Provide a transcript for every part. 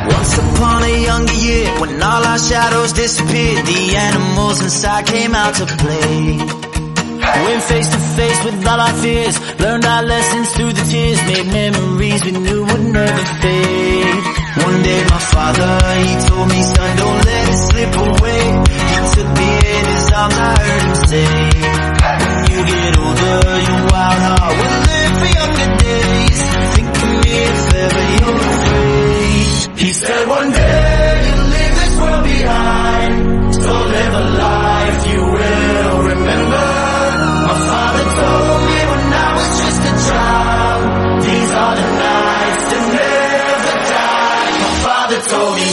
Once upon a younger year, when all our shadows disappeared, the animals inside came out to play. Went face to face with all our fears, learned our lessons through the tears, made memories we knew would never fade. One day my father, he told me, son, don't let it slip away. He took me in his arms, I heard him say, when you get older, your wild heart will live for younger days. Think of me if ever you're afraid. He said one day you'll leave this world behind, so live a life you will remember. My father told me when I was just a child, these are the nights that never die. My father told me.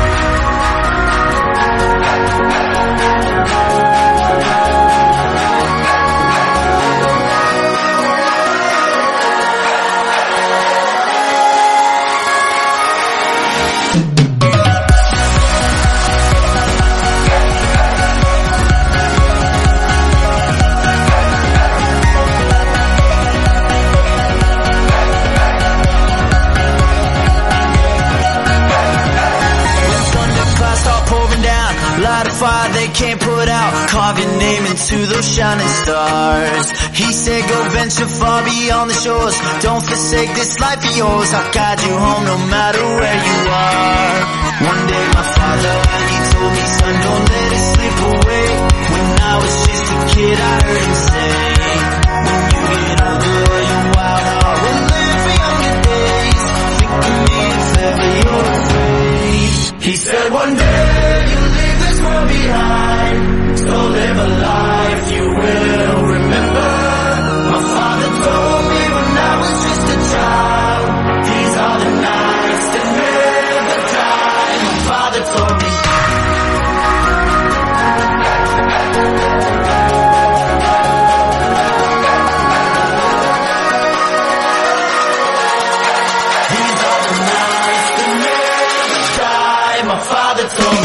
Light a fire they can't put out, carve your name into those shining stars. He said go venture far beyond the shores, don't forsake this life of yours. I'll guide you home no matter where you are. One day my father, he told me, son, don't let it slip away. When I was just a kid I heard him say, when you get older your wild heart will live for younger days. Think of me if ever you're afraid. He said one day behind, so live a life you will remember. My father told me when I was just a child, these are the nights that never die. My father told me. These are the nights that never die. My father told me.